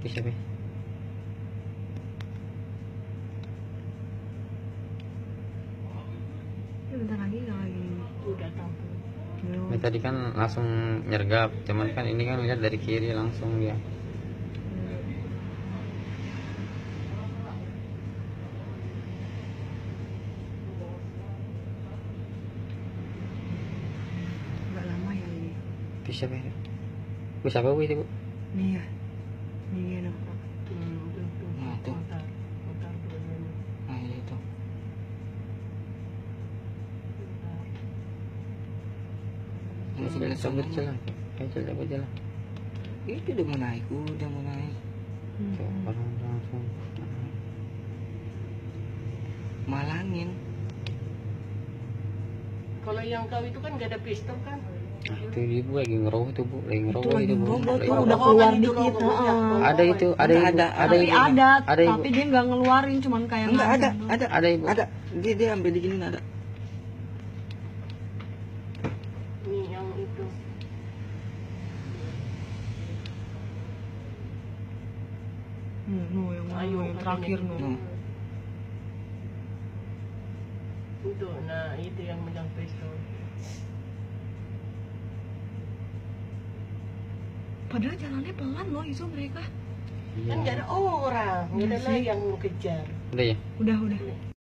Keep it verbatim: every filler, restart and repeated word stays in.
Bisa be. Ya, bentar lagi nggak lagi. Udah tampil. Belum. Ini tadi kan langsung nyergap, cuman kan ini kan lihat dari kiri langsung dia. Nggak lama ya ini. Bisa be. Bu siapa bu itu bu? Nih ya. Nih ya noh. Hmm, tuh, tuh. Nah, tuh. Mutar, mutar dua-duanya. Nah itu. Mutar. Ini jalan sambil jalan. Ayo jalan aja jalan. Itu udah mau naik, udah mau naik. Tuh, orang langsung. Malangin. Kalau yang kau itu kan gak ada pistol kan? Nah, itu dia bu lagi ngeroh tuh bu, lagi ngeroh Itu lagi itu bu. ngeroh, Lagi tuh ngeroh. udah keluar dikit. Heeh. Ada itu, ada Enggak, ibu, ada, ada Tapi ibu. ada, Ada ibu. tapi dia nggak ngeluarin, cuman kayak Enggak ada, ngancam. ada, Ada ibu. ada. Dia dia sampai diginin ada. Nih yang itu. Hmm, no, yang mana, Ayo, yang terakhir no. Hmm. Itu, nah itu yang megang pistol. Padahal jalannya pelan loh itu mereka. Kan gak ada orang, gak ada Iya sih. lagi yang mau kejar. Udah ya? Udah, udah.